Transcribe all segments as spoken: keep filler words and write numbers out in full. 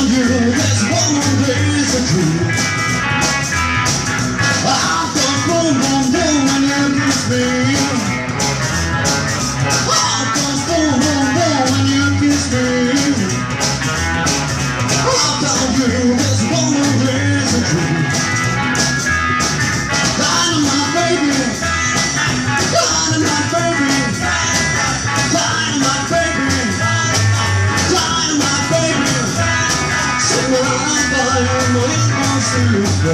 you, there's one more reason to. Heart goes boom, boom, boom when you kiss me. Heart goes boom, boom, boom when you kiss me. I'll tell you, there's one more reason to. Dynamite baby, dynamite baby, dynamite baby, dynamite baby. Sing around by your mind, I'll see you go.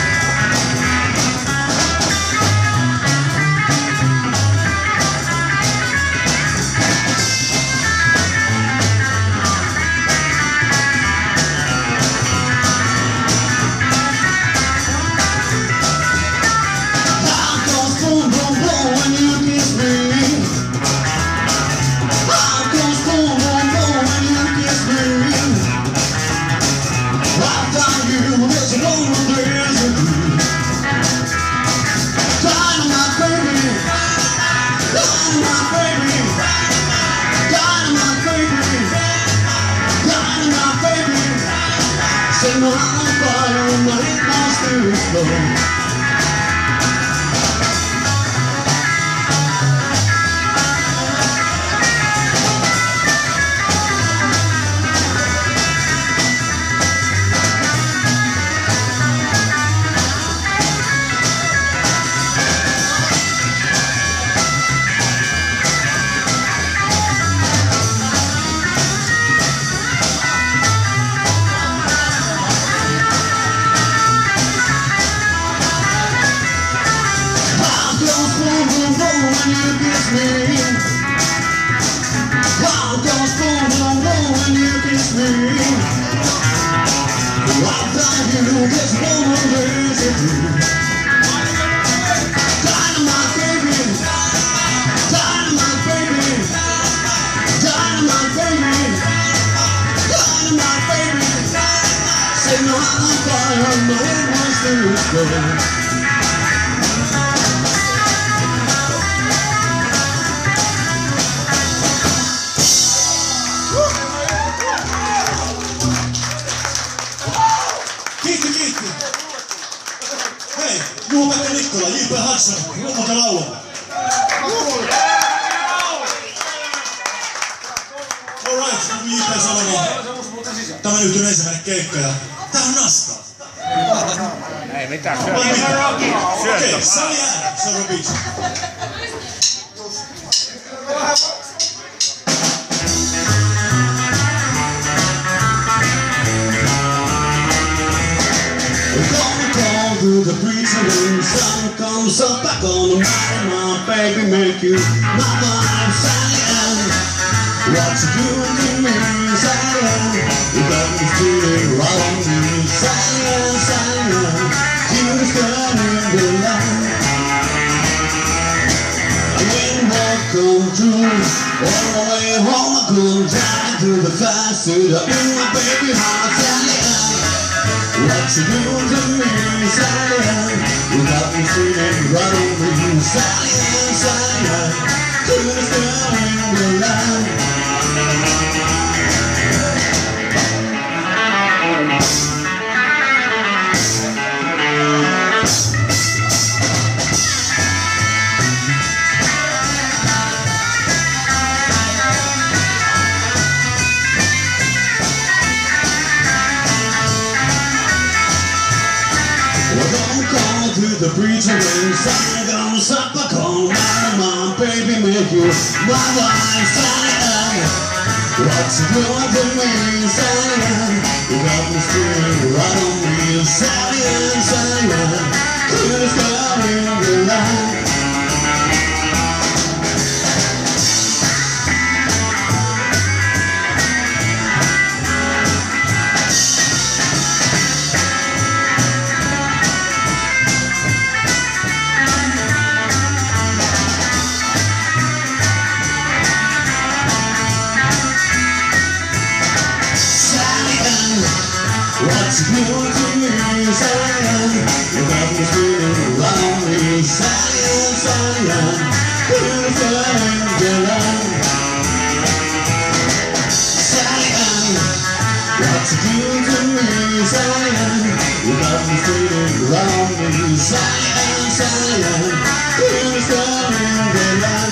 Sing on fire and my master is slow. When you kiss me, wow, goes boom, boom, boom when you kiss me. I'll tell you, there's one more reason to. Dynamite baby, dynamite baby, dynamite baby, dynamite baby. Say no, I'm on fire, no one wants to go. Kiitti, kiitti. Hei, Juha-Pekka Nikkola, J P Hudson, lopulta laulaa. Alright, niin kuin J P sanoi, niin tämä nyt on ensimmäinen keikka ja tää on nastaa. Ei mitään, syöttö. Okei, sali ääni, seuraava biisi. To the preacher when the sun comes up back on the mountain, my baby make you my wife, Sally Ann. What you doing to me, Sally Ann? You got me feeling right on me, Sally Ann, Sally Ann. Cutest girl in the land. When walk come through, all the way home I couldn't drive to the fast to the in my baby heart, Sally Ann. What you doing to me, Sally Ann? You got me feeling right on me, Sally Ann, Sally Ann. Cutest girl in the land. The preacher when sun comes up, I call my mom, baby, make you my wife, Sally Ann. What you doing to me, Sally Ann? You got me feeling right on me, Sally Ann, Sally Ann. Cutest girl in the land. What you doing to me, Sally Ann? You got me feeling right on me, Sally Ann, Sally Ann. Cutest girl in the land. Sally Ann, what you doing Zion, Zion, here's coming the land.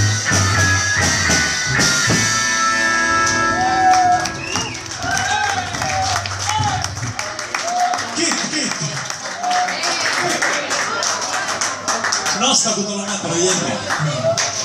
Kiitti, kiitti. Nasta kun tuolla näyttänyt jengiä.